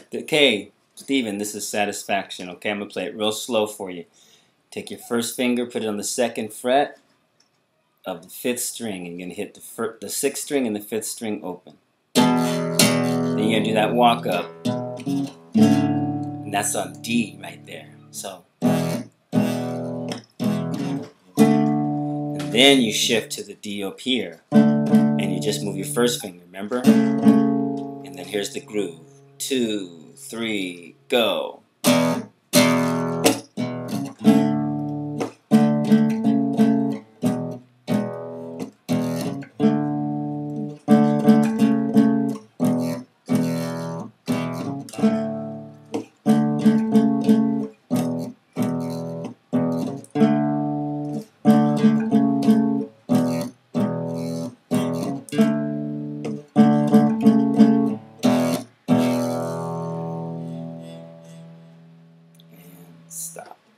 Okay, Steven, this is Satisfaction. Okay, I'm going to play it real slow for you. Take your first finger, put it on the 2nd fret of the 5th string, and you're going to hit the 6th string and the 5th string open. Then you're going to do that walk up, and that's on D right there. So, and then you shift to the D up here, and you just move your first finger, remember? And then here's the groove. 2, 3, go. Stop.